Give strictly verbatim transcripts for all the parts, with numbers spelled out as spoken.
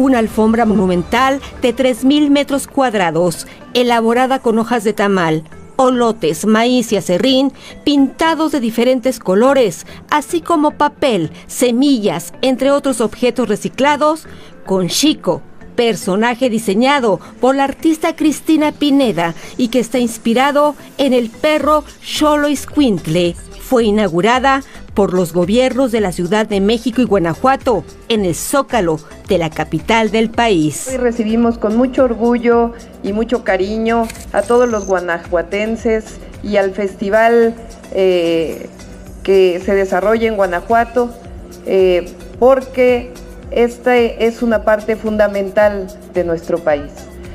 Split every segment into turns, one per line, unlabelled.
Una alfombra monumental de tres mil metros cuadrados, elaborada con hojas de tamal, olotes, maíz y aserrín, pintados de diferentes colores, así como papel, semillas, entre otros objetos reciclados, con Chico, personaje diseñado por la artista Cristina Pineda y que está inspirado en el perro Xoloitzcuintle. Fue inaugurada por los gobiernos de la Ciudad de México y Guanajuato en el Zócalo de la capital del país.
Hoy recibimos con mucho orgullo y mucho cariño a todos los guanajuatenses y al festival eh, que se desarrolla en Guanajuato, eh, porque esta es una parte fundamental de nuestro país.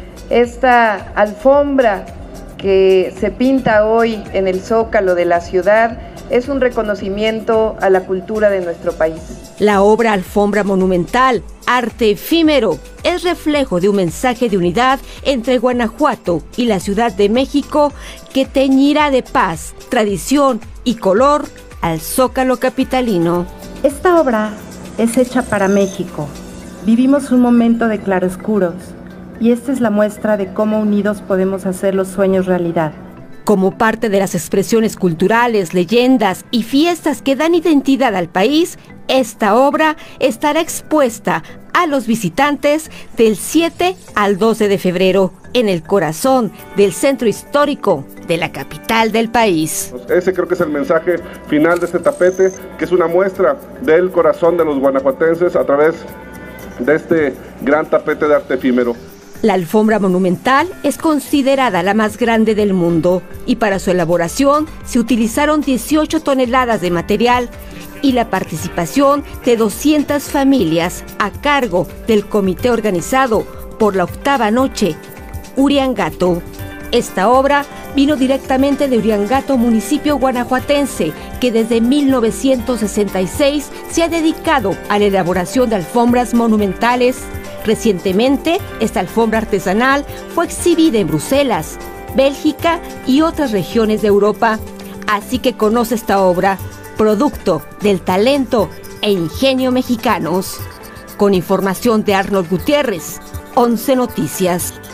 Esta alfombra que se pinta hoy en el Zócalo de la ciudad es un reconocimiento a la cultura de nuestro país.
La obra Alfombra Monumental, arte efímero, es reflejo de un mensaje de unidad entre Guanajuato y la Ciudad de México que teñirá de paz, tradición y color al Zócalo capitalino.
Esta obra es hecha para México. Vivimos un momento de claroscuros y esta es la muestra de cómo unidos podemos hacer los sueños realidad.
Como parte de las expresiones culturales, leyendas y fiestas que dan identidad al país, esta obra estará expuesta a los visitantes del siete al doce de febrero en el corazón del centro histórico de la capital del país.
Ese creo que es el mensaje final de este tapete, que es una muestra del corazón de los guanajuatenses a través de este gran tapete de arte efímero.
La alfombra monumental es considerada la más grande del mundo y para su elaboración se utilizaron dieciocho toneladas de material y la participación de doscientas familias a cargo del comité organizado por la octava noche, Uriangato. Esta obra vino directamente de Uriangato, municipio guanajuatense, que desde mil novecientos sesenta y seis se ha dedicado a la elaboración de alfombras monumentales. Recientemente, esta alfombra artesanal fue exhibida en Bruselas, Bélgica y otras regiones de Europa. Así que conoce esta obra, producto del talento e ingenio mexicanos. Con información de Arnold Gutiérrez, once Noticias.